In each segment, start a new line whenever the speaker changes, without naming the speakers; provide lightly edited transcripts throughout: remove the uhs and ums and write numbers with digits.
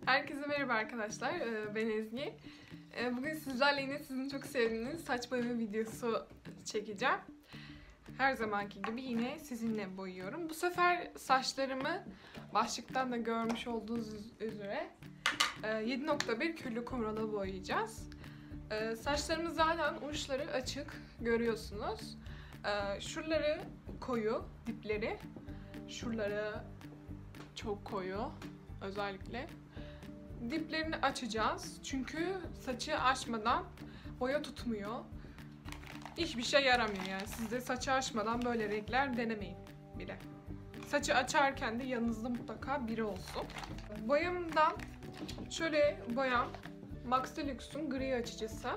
Herkese merhaba arkadaşlar, ben Ezgi. Bugün sizlerle yine sizin çok sevdiğiniz saç boyama videosu çekeceğim. Her zamanki gibi yine sizinle boyuyorum. Bu sefer saçlarımı başlıktan da görmüş olduğunuz üzere 7.1 küllü kumrala boyayacağız. Saçlarımız zaten uçları açık görüyorsunuz. Şuraları koyu, dipleri. Şuraları çok koyu özellikle. Diplerini açacağız. Çünkü saçı açmadan boya tutmuyor. Hiçbir şey yaramıyor yani. Siz de saçı açmadan böyle renkler denemeyin bile. Saçı açarken de yanınızda mutlaka biri olsun. Boyamdan şöyle boyam Max Deluxe'un gri açıcısı.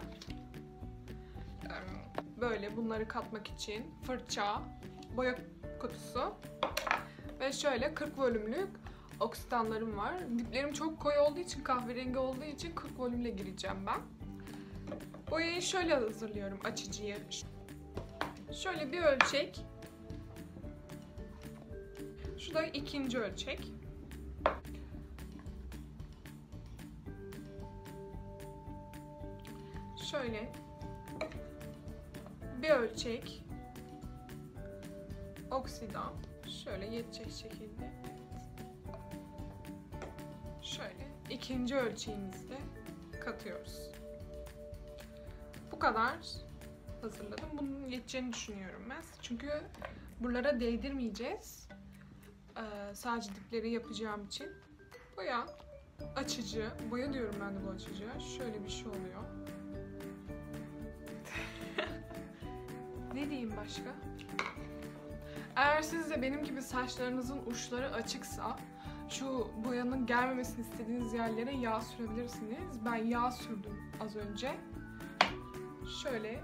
Böyle bunları katmak için fırça, boya kutusu ve şöyle 40 volümlük oksidanlarım var. Diplerim çok koyu olduğu için, kahverengi olduğu için 40 volümle gireceğim ben. Boyayı şöyle hazırlıyorum, açıcıyı. Şöyle bir ölçek. Şu da ikinci ölçek. Şöyle bir ölçek oksidan. Şöyle yetecek şekilde. Şöyle ikinci ölçeğimizi de katıyoruz. Bu kadar hazırladım. Bunun yeteceğini düşünüyorum ben. Çünkü buralara değdirmeyeceğiz. Sadece dipleri yapacağım için. Boya açıcı. Boya diyorum ben de bu açıcıya. Şöyle bir şey oluyor. Ne diyeyim başka? Eğer siz de benim gibi saçlarınızın uçları açıksa şu boyanın gelmemesini istediğiniz yerlere yağ sürebilirsiniz. Ben yağ sürdüm az önce. Şöyle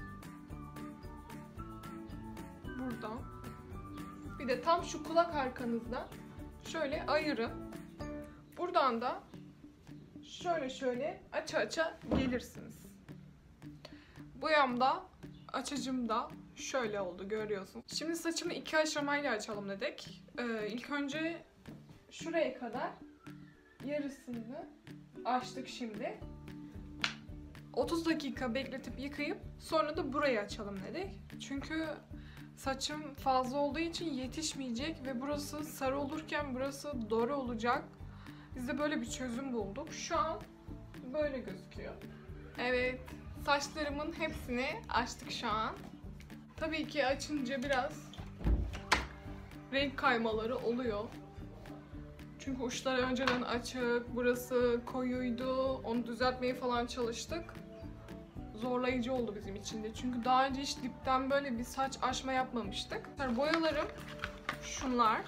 buradan bir de tam şu kulak arkanızda şöyle ayırın. Buradan da şöyle aça gelirsiniz. Boyamda, açıcımda şöyle oldu, görüyorsun. Şimdi saçımı iki aşamayla açalım dedik. İlk önce şuraya kadar yarısını açtık şimdi. 30 dakika bekletip yıkayıp sonra da burayı açalım dedik. Çünkü saçım fazla olduğu için yetişmeyecek ve burası sarı olurken burası doğru olacak. Biz de böyle bir çözüm bulduk. Şu an böyle gözüküyor. Evet, saçlarımın hepsini açtık şu an. Tabii ki açınca biraz renk kaymaları oluyor. Çünkü uçlar önceden açık, burası koyuydu. Onu düzeltmeye falan çalıştık. Zorlayıcı oldu bizim için de. Çünkü daha önce hiç dipten böyle bir saç açma yapmamıştık. Boyalarım şunlar.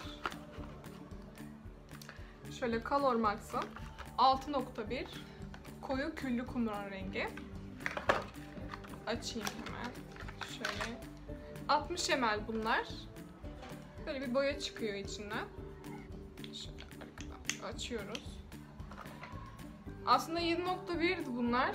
Şöyle Color Max'ın 6.1 koyu küllü kumral rengi. Açayım hemen. Şöyle 60 ml bunlar. Böyle bir boya çıkıyor içinden. Şöyle arkadan açıyoruz. Aslında 7.1'di bunlar.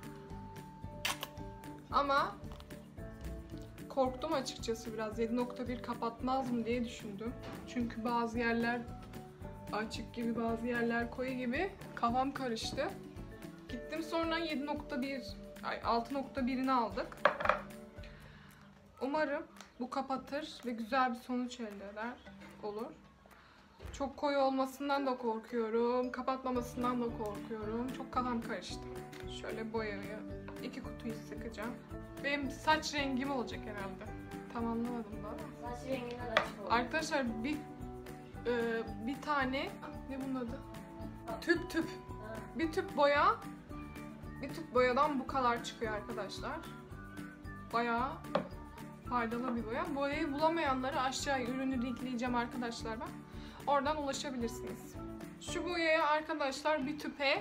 Ama korktum açıkçası biraz. 7.1 kapatmaz mı diye düşündüm. Çünkü bazı yerler açık gibi, bazı yerler koyu gibi. Kafam karıştı. Gittim sonra 6.1'ini aldık. Umarım bu kapatır ve güzel bir sonuç elde eder, olur. Çok koyu olmasından da korkuyorum, kapatmamasından da korkuyorum. Çok kafam karıştı. Şöyle boyayı, 2 kutuyu sıkacağım. Benim saç rengim olacak herhalde. Tam anlamadım da.
Saç renginden açık oldu.
Arkadaşlar bir tane, ne bunun adı? Tüp. Bir tüp boya. Bir tüp boyadan bu kadar çıkıyor arkadaşlar. Bayağı faydalı bir boya. Boyayı bulamayanları aşağıya ürünü linkleyeceğim arkadaşlar ben. Oradan ulaşabilirsiniz. Şu boyaya arkadaşlar bir tüpe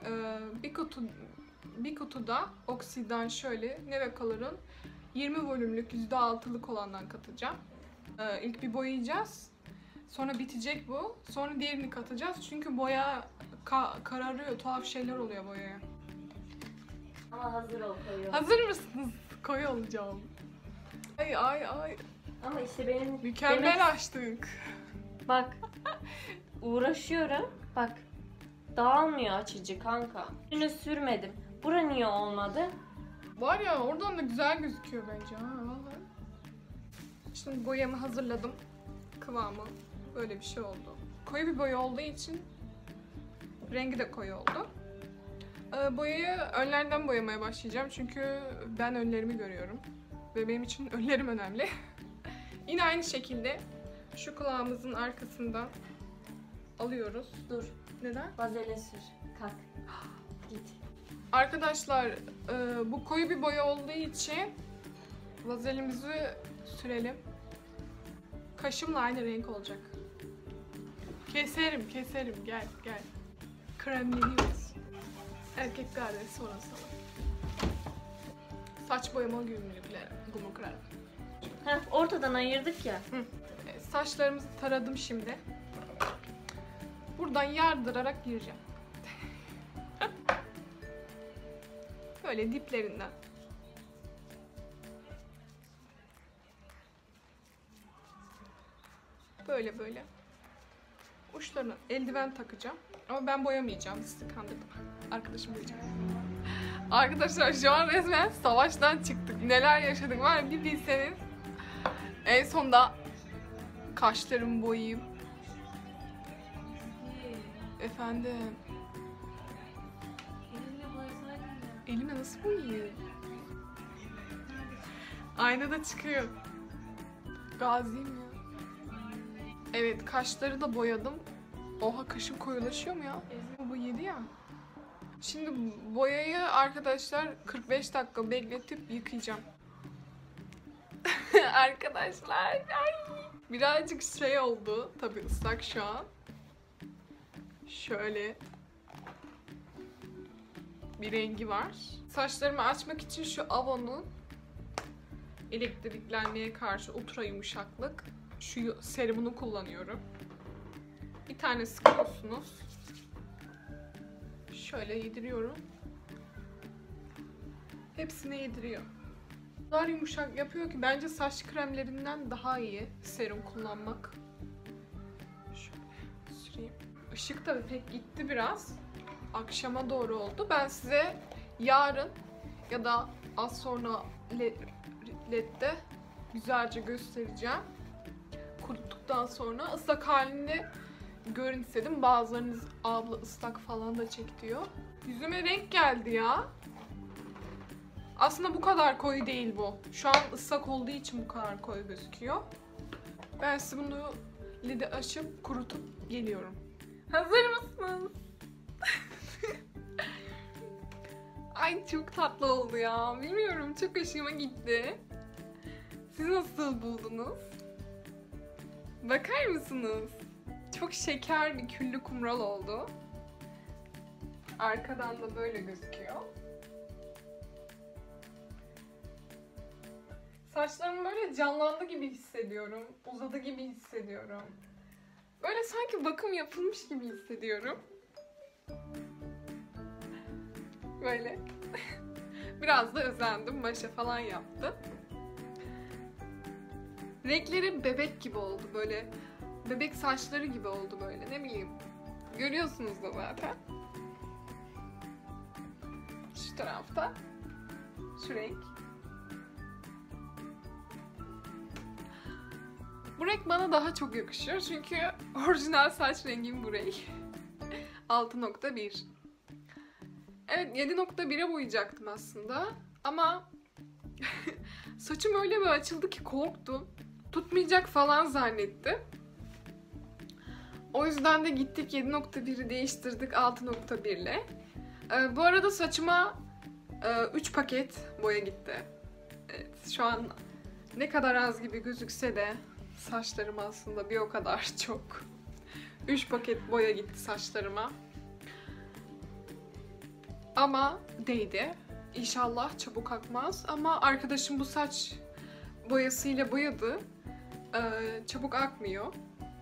bir kutuda oksidan şöyle Neve Color'ın 20 volümlük %6'lık olandan katacağım. İlk bir boyayacağız. Sonra bitecek bu. Sonra diğerini katacağız. Çünkü boya kararıyor. Tuhaf şeyler oluyor boyaya.
Ama hazır ol, koyu.
Hazır mısınız? Koyu olacağım. Ay.
Ama işte benim
Mükemmel açtık.
Bak. Uğraşıyorum. Bak. dağılmıyor açıcı kanka. Ürünü sürmedim. Bura niye olmadı?
Var ya, oradan da güzel gözüküyor bence ha vallahi. Şimdi boyamı hazırladım. Kıvamı böyle bir şey oldu. Koyu bir boya olduğu için rengi de koyu oldu. Boyayı önlerden boyamaya başlayacağım çünkü ben önlerimi görüyorum. Ve benim için önlerim önemli. Yine aynı şekilde şu kulağımızın arkasından alıyoruz.
Dur.
Neden?
Vazele sür. Kalk. Git.
Arkadaşlar bu koyu bir boya olduğu için vazelimizi sürelim. Kaşımla aynı renk olacak. Keserim gel. Kremleniyoruz. Erkek kahvesi orası. Saç boyama günlükleri. Gumu krem.
Heh, ortadan ayırdık ya.
Saçlarımızı taradım şimdi. Buradan yardırarak gireceğim. Böyle diplerinden. Böyle. Uçlarına eldiven takacağım. Ama ben boyamayacağım. Sizi kandırdım. Arkadaşım boyayacak. Arkadaşlar şu an resmen savaştan çıktık. Neler yaşadık var ya, bir bilseniz. En sonda kaşlarımı boyayayım. Efendim. Elime nasıl boyayayım? Aynada çıkıyor. Gaziyim ya. Evet, kaşları da boyadım. Oha, kaşım koyulaşıyor mu ya? Bu yedi ya. Şimdi boyayı arkadaşlar 45 dakika bekletip yıkayacağım. Arkadaşlar birazcık şey oldu. Tabii ıslak şu an. Şöyle bir rengi var. Saçlarımı açmak için şu Avon'un elektriklenmeye karşı ultra yumuşaklık şu serumunu kullanıyorum. Bir tane sıkıyorsunuz. Şöyle yediriyorum. Hepsine yediriyor. O kadar yumuşak yapıyor ki bence saç kremlerinden daha iyi serum kullanmak. Şöyle süreyim. Işık tabii pek gitti biraz. Akşama doğru oldu. Ben size yarın ya da az sonra LED'de güzelce göstereceğim. Kuruttuktan sonra ıslak halini görün istedim. Bazılarınız abla ıslak falan da çek diyor. Yüzüme renk geldi ya. Aslında bu kadar koyu değil bu. Şu an ıslak olduğu için bu kadar koyu gözüküyor. Ben size bunu LED'i açıp kurutup geliyorum. Hazır mısınız? Ay çok tatlı oldu ya. Bilmiyorum, çok hoşuma gitti. Siz nasıl buldunuz? Bakar mısınız? Çok şeker bir küllü kumral oldu. Arkadan da böyle gözüküyor. Saçlarım böyle canlandı gibi hissediyorum. Uzadı gibi hissediyorum. Böyle sanki bakım yapılmış gibi hissediyorum. Böyle. Biraz da özendim. Maşa falan yaptım. Renkleri bebek gibi oldu böyle. Bebek saçları gibi oldu böyle, ne bileyim. Görüyorsunuz da zaten. Şu tarafta. Şu renk. Bu renk bana daha çok yakışıyor çünkü orijinal saç rengim bu renk. 6.1. Evet, 7.1'e boyayacaktım aslında ama saçım öyle bir açıldı ki korktum. Tutmayacak falan zannettim. O yüzden de gittik 7.1'i değiştirdik 6.1 ile. Bu arada saçıma 3 paket boya gitti. Evet, şu an ne kadar az gibi gözükse de saçlarım aslında bir o kadar çok. 3 paket boya gitti saçlarıma. Ama değdi. İnşallah çabuk akmaz. Ama arkadaşım bu saç boyasıyla boyadı. Çabuk akmıyor.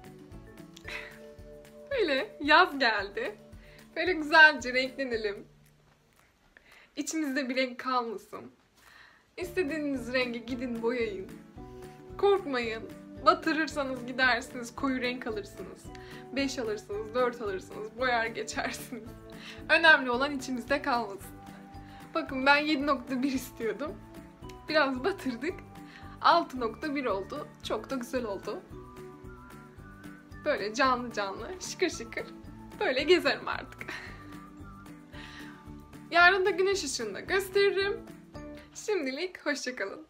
Böyle yaz geldi. Böyle güzelce renklenelim. İçimizde bir renk kalmasın. İstediğiniz rengi gidin boyayın. Korkmayın. Batırırsanız gidersiniz, koyu renk alırsınız. 5 alırsınız, 4 alırsınız, boyar geçersiniz. Önemli olan içimizde kalmasın. Bakın ben 7.1 istiyordum. Biraz batırdık. 6.1 oldu. Çok da güzel oldu. Böyle canlı canlı, şıkır şıkır. Böyle gezerim artık. Yarın da güneş ışığında gösteririm. Şimdilik hoşça kalın.